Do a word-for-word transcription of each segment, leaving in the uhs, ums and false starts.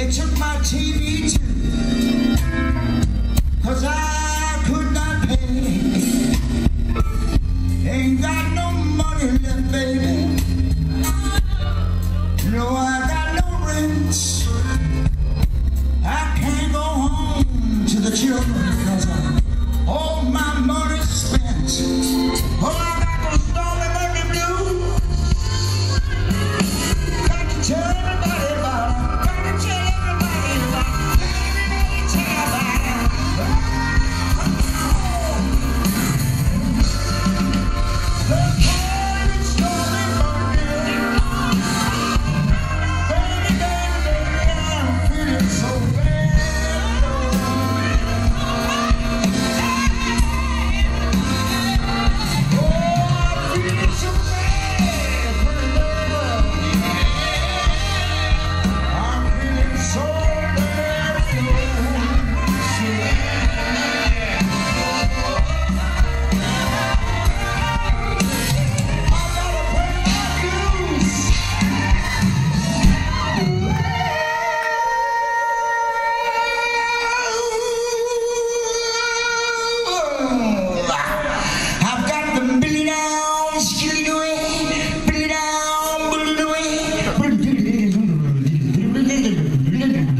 They took my T V too, 'cause I could not pay. Ain't got no money left, baby. No, I got no rent. I can't go home to the children, 'cause all my money's spent. Oh, I got those stormy Monday blues. Got to tell everybody about it. Got to tell everybody about it. Got to tell everybody about it.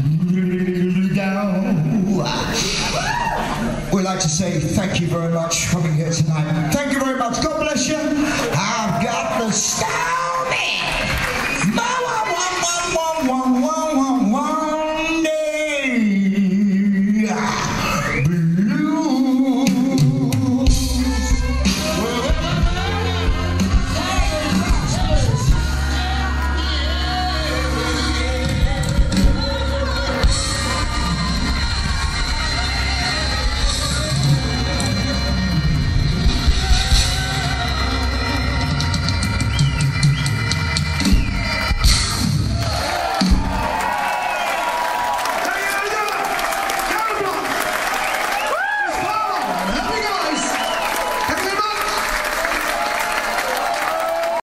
We'd like to say thank you very much